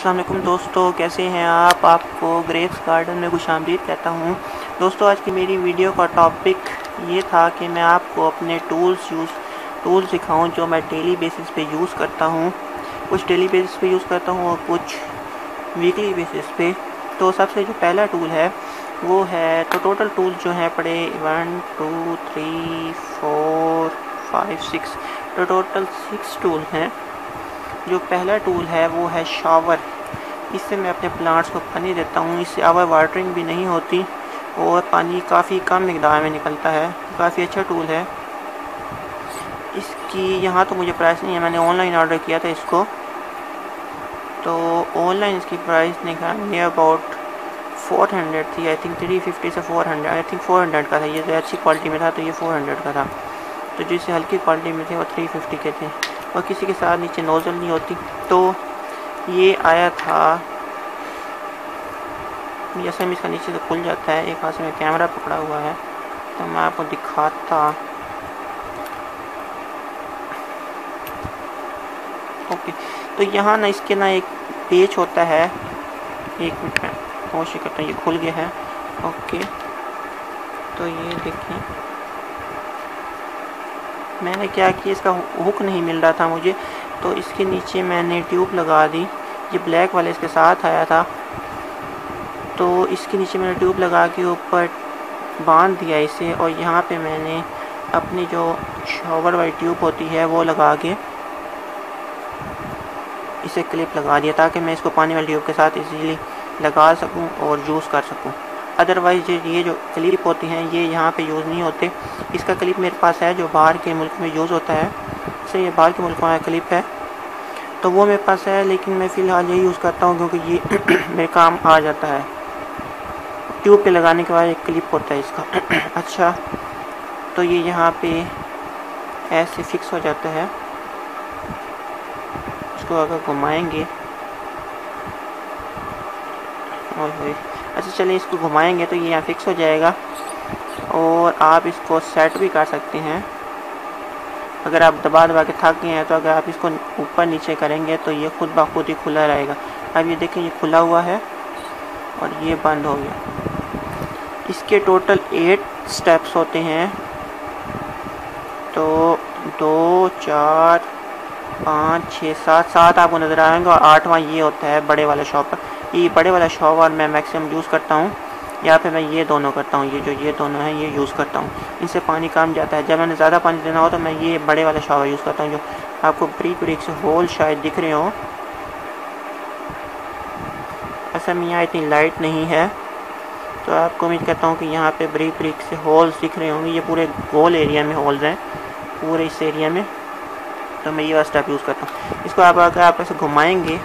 अस्सलाम वालेकुम दोस्तों, कैसे हैं आप? आपको ग्रेप्स गार्डन में खुशामदीद कहता हूं। दोस्तों, आज की मेरी वीडियो का टॉपिक ये था कि मैं आपको अपने टूल्स दिखाऊं जो मैं डेली बेसिस पे यूज़ करता हूं। कुछ डेली बेसिस पे यूज़ करता हूं और कुछ वीकली बेसिस पे। तो सबसे जो पहला टूल है वो है, तो टोटल टूल जो हैं पड़े 1 2 3 4 5 6, तो टोटल 6 टूल हैं। जो पहला टूल है वो है शावर। इससे मैं अपने प्लांट्स को पानी देता हूँ। इससे ओवर वाटरिंग भी नहीं होती और पानी काफ़ी कम मिकदार में निकलता है। काफ़ी अच्छा टूल है। इसकी यहाँ तो मुझे प्राइस नहीं है, मैंने ऑनलाइन ऑर्डर किया था इसको। तो ऑनलाइन इसकी प्राइस निकालनी अबाउट 400 थी, आई थिंक 350 से 400, आई थिंक 400 का था। ये जो अच्छी क्वालिटी में था तो ये 400 का था। तो जिससे हल्की क्वालिटी में थे वो 350 के थे और किसी के साथ नीचे नोज़ल नहीं होती। तो ये आया था, जैसे हम इसका नीचे से खुल जाता है, एक हाथ से मैं कैमरा पकड़ा हुआ है तो मैं आपको दिखाता। ओके, तो यहाँ ना इसके ना एक पेच होता है। एक मिनट में कोशिश करता हूँ, ये खुल गया है। ओके, तो ये देखिए मैंने क्या किया, इसका हुक नहीं मिल रहा था मुझे, तो इसके नीचे मैंने ट्यूब लगा दी। ये ब्लैक वाले इसके साथ आया था, तो इसके नीचे मैंने ट्यूब लगा के ऊपर बांध दिया इसे। और यहाँ पे मैंने अपनी जो शॉवर वाली ट्यूब होती है वो लगा के इसे क्लिप लगा दिया, ताकि मैं इसको पानी वाली ट्यूब के साथ इजीली लगा सकूं और यूज़ कर सकूं। अदरवाइज़ ये जो क्लिप होती हैं ये यहाँ पे यूज़ नहीं होते। इसका क्लिप मेरे पास है जो बाहर के मुल्क में यूज़ होता है, जैसे ये बाहर के मुल्क में क्लिप है तो वो मेरे पास है, लेकिन मैं फ़िलहाल यही यूज़ करता हूँ क्योंकि ये मेरे काम आ जाता है। ट्यूब पे लगाने के बाद एक क्लिप होता है इसका। अच्छा, तो ये यहाँ पे ऐसे फिक्स हो जाता है। इसको अगर घुमाएंगे, और अच्छा चलिए इसको घुमाएंगे तो ये यहाँ फिक्स हो जाएगा और आप इसको सेट भी कर सकते हैं। अगर आप दबा दबा के थक गए हैं तो अगर आप इसको ऊपर नीचे करेंगे तो ये खुद ब खुद ही खुला रहेगा। अब ये देखें, ये खुला हुआ है और ये बंद हो गया। इसके टोटल 8 स्टेप्स होते हैं, तो 2 4 5 6 7 आपको नज़र आएंगे और 8वां ये होता है बड़े वाला शॉवर। ये बड़े वाला शॉवर मैं मैक्सिमम यूज़ करता हूँ। यहाँ पे मैं ये दोनों करता हूँ, ये दोनों हैं ये यूज़ करता हूँ। इनसे पानी कम जाता है। जब मैंने ज़्यादा पानी देना हो तो मैं ये बड़े वाला शॉवर यूज़ करता हूँ, जो आपको ब्रिक से होल शायद दिख रहे हो। ऐसा में यहाँ इतनी लाइट नहीं है तो आपको उम्मीद करता हूँ कि यहाँ पे ब्रिक से होल्स दिख रहे होंगे। ये पूरे गोल एरिया में होल्स हैं, पूरे इस एरिया में। तो मैं ये वाला स्टेप यूज़ करता हूँ। इसको अगर आप ऐसे घुमाएंगे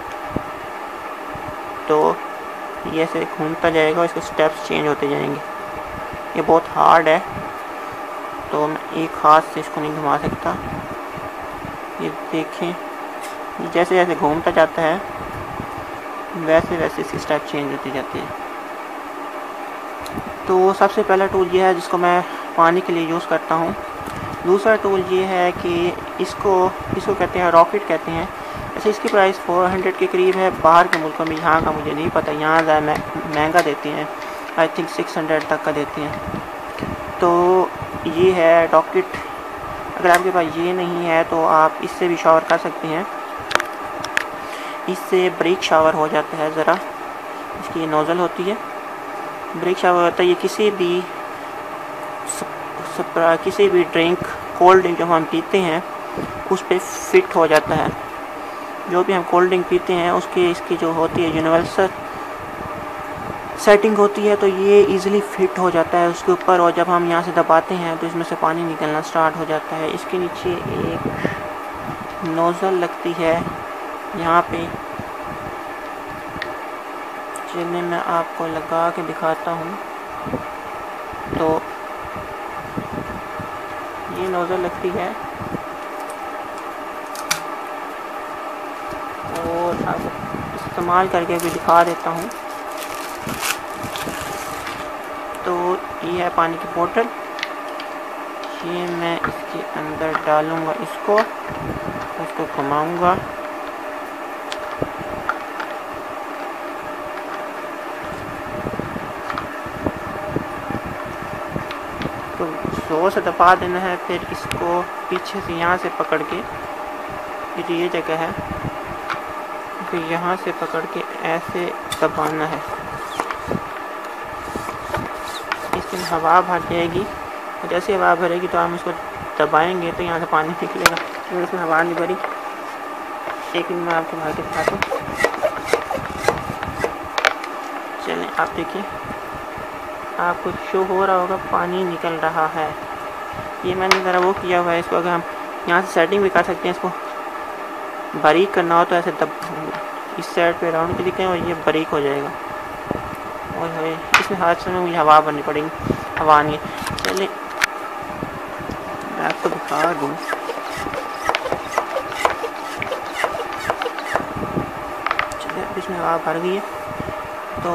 तो ये ऐसे घूमता जाएगा और इसके स्टेप्स चेंज होते जाएंगे। ये बहुत हार्ड है तो मैं एक हाथ से इसको नहीं घुमा सकता। ये देखें, जैसे जैसे घूमता जाता है वैसे वैसे इसकी स्टेप चेंज होती जाती है। तो सबसे पहला टूल ये है जिसको मैं पानी के लिए यूज़ करता हूँ। दूसरा टूल ये है कि इसको कहते हैं रॉकेट कहते हैं। ऐसे इसकी प्राइस 400 के करीब है बाहर के मुल्कों में। यहाँ का मुझे नहीं पता, यहाँ ज़्यादा महंगा देते हैं, आई थिंक 600 तक का देते हैं। तो ये है रॉकेट। अगर आपके पास ये नहीं है तो आप इससे भी शावर कर सकते हैं। इससे ब्रेक शावर हो जाता है ज़रा। इसकी ये नोज़ल होती है, ब्रेक शावर होता है। ये किसी भी ड्रिंक, कोल्ड ड्रिंक जो हम पीते हैं उस पर फिट हो जाता है। जो भी हम कोल्ड ड्रिंक पीते हैं उसकी इसकी जो होती है यूनिवर्सल सेटिंग होती है, तो ये इजीली फिट हो जाता है उसके ऊपर। और जब हम यहाँ से दबाते हैं तो इसमें से पानी निकलना स्टार्ट हो जाता है। इसके नीचे एक नोज़ल लगती है यहाँ पे। चलिए मैं आपको लगा के दिखाता हूँ। तो ये नोज़ल लगती है और अब इस्तेमाल करके भी दिखा देता हूँ। तो ये है पानी की बोतल, ये मैं इसके अंदर डालूँगा, इसको घुमाऊँगा ज़ोर से दबा देना है। फिर इसको पीछे से यहाँ से पकड़ के, ये जगह है, फिर यहाँ से पकड़ के ऐसे दबाना है। इसमें हवा भर जाएगी, और जैसे हवा भरेगी तो हम इसको दबाएंगे तो यहाँ से पानी निकलेगा। तो इसमें हवा नहीं भरी, एक मिनट में आपको भर के दिखाता हूँ। चलें, आप देखिए, आपको शो हो रहा होगा पानी निकल रहा है। ये मैंने ज़रा वो किया हुआ है। इसको अगर हम यहाँ से सेटिंग भी कर सकते हैं, इसको बारीक करना हो तो ऐसे इस साइड पे राउंड क्लिक करें और ये बारीक हो जाएगा। और इसमें हाथ से मुझे हवा भरनी पड़ेगी, हवा नहीं है। चलिए मैं आपको दिखा दूँ। चलिए अब इसमें हवा भर गई है तो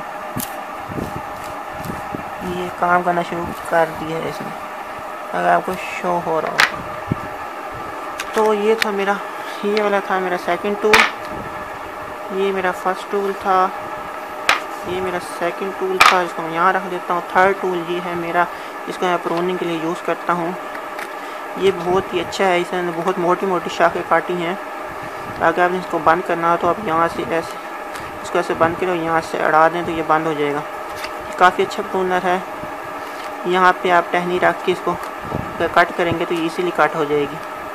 ये काम करना शुरू कर दिया है इसमें, अगर आपको शो हो रहा हो। तो ये था मेरा, ये वाला था मेरा सेकंड टूल, ये मेरा फर्स्ट टूल था, ये मेरा सेकंड टूल था, इसको मैं यहाँ रख देता हूँ। थर्ड टूल ये है मेरा, इसको मैं प्रूनिंग के लिए यूज़ करता हूँ। ये बहुत ही अच्छा है, इसने बहुत मोटी मोटी शाखें काटी हैं। अगर आपने इसको बंद करना हो तो आप यहाँ से ऐसे इसको ऐसे बंद करो, यहाँ से अड़ा दें तो ये बंद हो जाएगा। काफ़ी अच्छा प्रूनर है। यहाँ पे आप टहनी रख के इसको कट करेंगे तो इजीली कट हो जाएगी।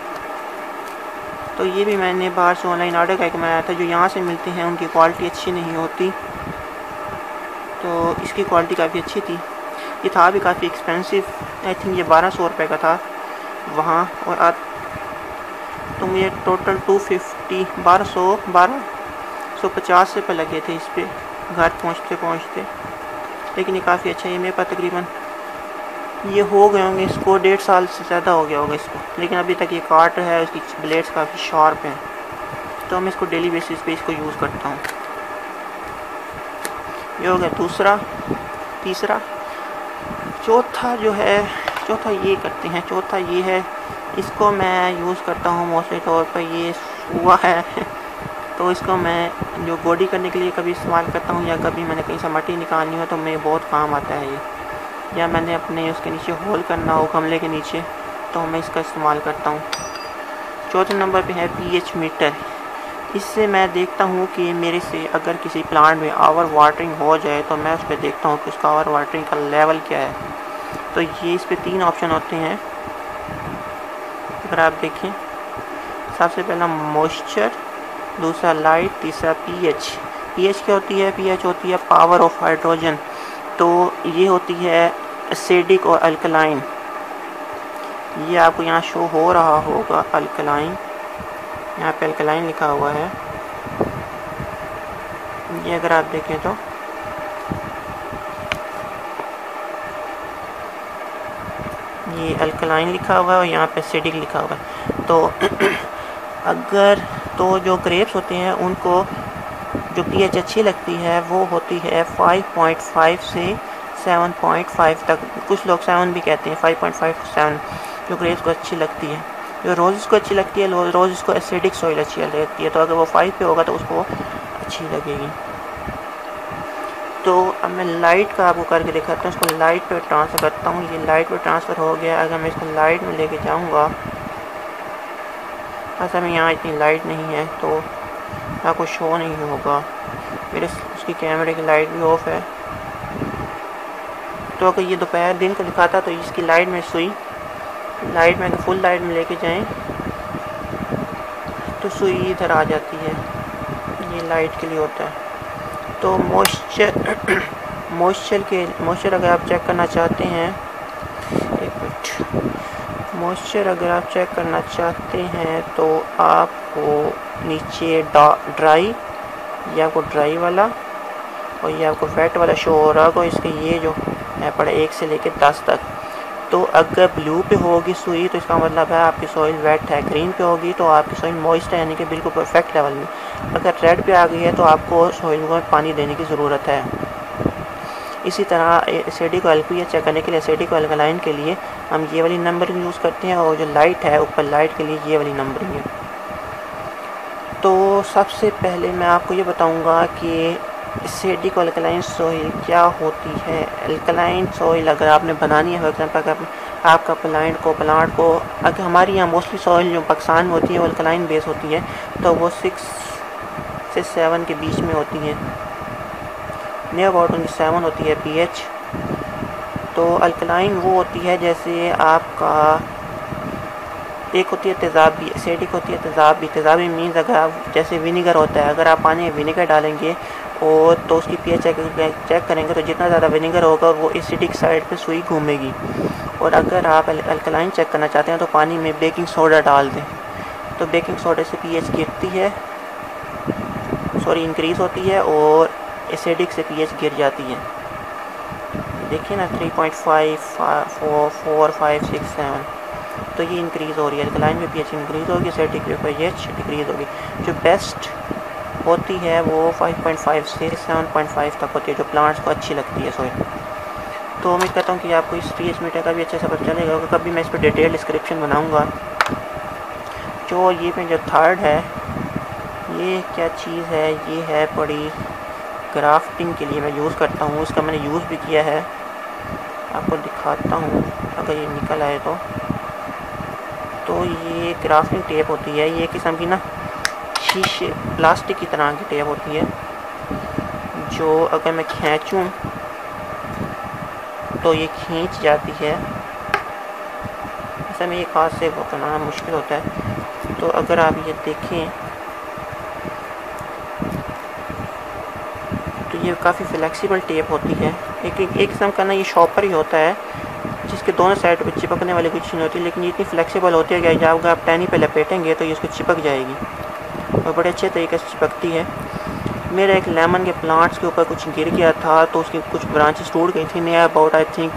तो ये भी मैंने बाहर से ऑनलाइन ऑर्डर करके मंगाया था। जो यहाँ से मिलते हैं उनकी क्वालिटी अच्छी नहीं होती, तो इसकी क्वालिटी काफ़ी अच्छी थी। ये था भी काफ़ी एक्सपेंसिव, आई थिंक ये 1200 रुपये का था वहाँ। और तो मुझे टोटल 1250 रुपये लगे थे इस पर घर पहुँचते। लेकिन ये काफ़ी अच्छा है। ये मेरे पास तकरीबन ये हो गए होंगे, इसको 1.5 साल से ज़्यादा हो गया होगा इसको, लेकिन अभी तक ये काट रहा है। उसकी ब्लेड्स काफ़ी शार्प हैं, तो मैं इसको डेली बेसिस पे इसको यूज़ करता हूँ। ये हो गया दूसरा। तीसरा, चौथा जो है, चौथा ये करते हैं। चौथा ये है, इसको मैं यूज़ करता हूँ मोस्टली तौर पर। ये सुआ है तो इसको मैं जो बॉडी करने के लिए कभी इस्तेमाल करता हूँ, या कभी मैंने कहीं से मट्टी निकालनी हो तो मेरे बहुत काम आता है ये, या मैंने अपने उसके नीचे होल करना हो गमले के नीचे तो मैं इसका इस्तेमाल करता हूँ। चौथे नंबर पे है pH मीटर। इससे मैं देखता हूँ कि मेरे से अगर किसी प्लांट में ओवर वाटरिंग हो जाए तो मैं उस पर देखता हूँ कि उसका ओवर वाटरिंग का लेवल क्या है। तो ये इस पर 3 ऑप्शन होते हैं, अगर आप देखें। सबसे पहला मॉइस्चर, दूसरा लाइट, तीसरा pH। pH क्या होती है? pH होती है पावर ऑफ हाइड्रोजन। तो ये होती है एसिडिक और अल्कलाइन। ये आपको यहाँ शो हो रहा होगा अल्कलाइन, यहाँ पे अल्कलाइन लिखा हुआ है। ये अगर आप देखें तो ये अल्कलाइन लिखा हुआ है और यहाँ पे एसिडिक लिखा हुआ है। तो अगर तो जो ग्रेप्स होते हैं उनको जो pH अच्छी लगती है वो होती है 5.5 से 7.5 तक। कुछ लोग 7 भी कहते हैं, 5.5 to 7 जो ग्रेप्स को अच्छी लगती है। जो रोज़ को अच्छी लगती है, रोज़ को एसिडिक सॉइल अच्छी लगती है, तो अगर वो 5 पे होगा तो उसको अच्छी लगेगी। तो अब मैं लाइट का आपको करके दिखाता हूँ। इसको लाइट पे ट्रांसफ़र करता हूँ। ये लाइट पे ट्रांसफ़र हो गया। अगर मैं इसको लाइट में लेके जाऊँगा, ऐसा में यहाँ इतनी लाइट नहीं है तो आपको शो नहीं होगा। मेरे उसकी कैमरे की लाइट भी ऑफ है। तो अगर ये दोपहर दिन को दिखाता तो इसकी लाइट में सुई, लाइट में अगर फुल लाइट में लेके जाएं तो सुई इधर आ जाती है। ये लाइट के लिए होता है। तो मॉइस्चर अगर आप चेक करना चाहते हैं, एक मिनट, मॉइस्चर अगर आप चेक करना चाहते हैं तो आपको नीचे ड्राई, ये आपको ड्राई वाला और ये आपको वेट वाला शो हो रहा होगा। इसके ये जो है पड़ा 1 से लेकर 10 तक। तो अगर ब्लू पे होगी सुई तो इसका मतलब है आपकी सॉइल वेट है। ग्रीन पे होगी तो आपकी सॉइल मॉइस्ट है, यानी कि बिल्कुल परफेक्ट लेवल में। अगर रेड पे आ गई है तो आपको सॉइल को पानी देने की ज़रूरत है। इसी तरह एसिडिक ऑयल को चेक करने के लिए, एसिडिक ऑयल अल्कलाइन के लिए हम ये वाली नंबरिंग यूज़ करते हैं, और जो लाइट है ऊपर लाइट के लिए ये वाली नंबरिंग है। तो सबसे पहले मैं आपको ये बताऊंगा कि एसिडिक और अल्कलाइन सॉइल क्या होती है। अल्कलाइन सॉइल अगर आपने बनानी है, फॉर एग्जाम्पल अगर आपका प्लांट को अगर हमारी यहाँ मोस्टली सॉइल जो पाकिस्तान में होती है वो अल्कलाइन बेस होती है, तो वो 6 से 7 के बीच में होती है, नियर अबाउट उनकी 7 होती है pH। तो अल्कलाइन वो होती है जैसे आपका एक होती है तेज़ाबी, एसिडिक होती है तेज़ाबी। तेज़ाबी मीन्स अगर आप जैसे विनीगर होता है, अगर आप पानी में विनीगर डालेंगे और तो उसकी pH चेक करेंगे तो जितना ज़्यादा विनीगर होगा वो एसिडिक साइड पे सुई घूमेगी। और अगर आप अल्कलाइन चेक करना चाहते हैं तो पानी में बेकिंग सोडा डाल दें, तो बेकिंग सोडा से pH गिरती है, इंक्रीज़ होती है और एसिडिक से pH गिर जाती है। देखिए ना 3.5 4 4 5 6 7, तो ये इंक्रीज़ हो रही है। अल्कलाइन में pH इंक्रीज़ होगी, एसिडिक में pH डिक्रीज़ होगी। जो बेस्ट होती है वो 5.5 से 7.5 तक होती है, जो प्लांट्स को अच्छी लगती है सॉइल। तो उम्मीद करता हूँ कि आपको इस pH मीटर का भी अच्छे से पता चलेगा। कभी मैं इस पर डिटेल डिस्क्रिप्शन बनाऊँगा। जो ये में जो थर्ड है, ये क्या चीज़ है, ये है बड़ी ग्राफ्टिंग के लिए मैं यूज़ करता हूँ। इसका मैंने यूज़ भी किया है, आपको दिखाता हूँ अगर ये निकल आए तो ये ग्राफ्टिंग टेप होती है। ये किस्म की ना शीशे प्लास्टिक की तरह की टेप होती है, जो अगर मैं खींचूँ तो ये खींच जाती है। ऐसा में एक हाथ से वो बनाना मुश्किल होता है। तो अगर आप ये देखें तो ये काफ़ी फ्लेक्सिबल टेप होती है। एक किस्म का ना ये शॉपर ही होता है जिसके दोनों साइड पर चिपकने वाली कुछ नहीं होती, लेकिन ये इतनी फ्लेक्सिबल होती है कि जब आप टहनी पे लपेटेंगे तो ये उसको चिपक जाएगी और बड़े अच्छे तरीके से चिपकती है। मेरे एक लेमन के प्लांट्स के ऊपर कुछ गिर गया था तो उसकी कुछ ब्रांचेस टूट गई थी। नियर अबाउट आई थिंक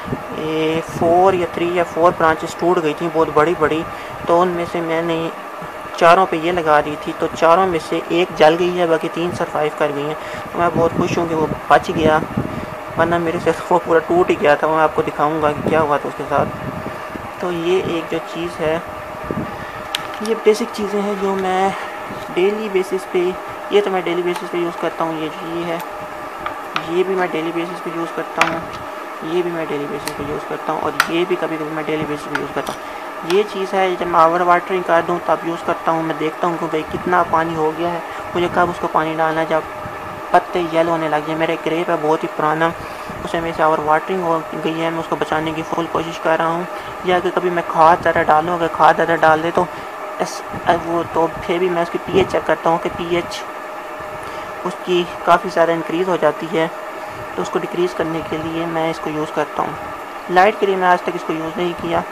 3 या 4 ब्रांचेस टूट गई थी, बहुत बड़ी बड़ी। तो उनमें से मैंने चारों पे ये लगा दी थी, तो चारों में से एक जल गई है, बाकी 3 सर्वाइव कर गई हैं। तो मैं बहुत खुश हूँ कि वो बच गया, वरना मेरे से वो पूरा टूट ही गया था। मैं आपको दिखाऊंगा कि क्या हुआ था उसके साथ। तो ये एक जो चीज़ है, ये बेसिक चीज़ें हैं जो मैं डेली बेसिस पे, ये तो मैं डेली बेसिस पे यूज़ करता हूँ। ये है, ये भी मैं डेली बेसिस पे यूज़ करता हूँ, ये भी मैं डेली बेसिस पे यूज़ करता हूँ, और ये भी कभी कभी मैं डेली बेसिस पे यूज़ करता हूँ। ये चीज़ है जब मैं ओवर वाटरिंग कर दूँ तब यूज़ करता हूँ। मैं देखता हूँ कि भाई कितना पानी हो गया है, मुझे कब उसको पानी डालना है, जब पत्ते येलो होने लग जाए। मेरा एक ग्रेप है बहुत ही पुराना, उसमें मेरे से ओवर वाटरिंग हो गई है, मैं उसको बचाने की फुल कोशिश कर रहा हूँ। या अगर कभी मैं खाद ज़्यादा डालूँ, अगर खाद ज़्यादा डाल दे तो वो तो फिर भी मैं उसकी pH चेक करता हूँ कि pH उसकी काफ़ी ज़्यादा इंक्रीज़ हो जाती है, तो उसको डिक्रीज़ करने के लिए मैं इसको यूज़ करता हूँ। लाइट के लिए मैं आज तक इसको यूज़ नहीं किया।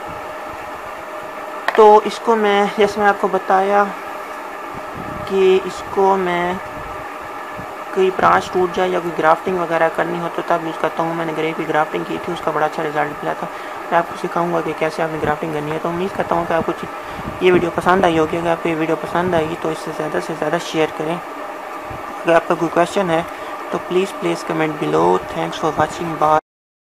तो इसको मैं, जैसे मैं आपको बताया कि इसको मैं कोई ब्रांच टूट जाए या कोई ग्राफ्टिंग वगैरह करनी हो तो तब यूज़ करता हूँ। मैंने ग्रेप की ग्राफ्टिंग की थी, उसका बड़ा अच्छा रिजल्ट मिला था। मैं आपको सिखाऊंगा कि कैसे आपने ग्राफ्टिंग करनी है। तो उम्मीद करता हूँ कि आपको ये वीडियो पसंद आई होगी। अगर आपको ये वीडियो पसंद आई तो इससे ज़्यादा से ज़्यादा शेयर करें। अगर आपका कोई क्वेश्चन है तो please comment below. Thanks for watching, bye.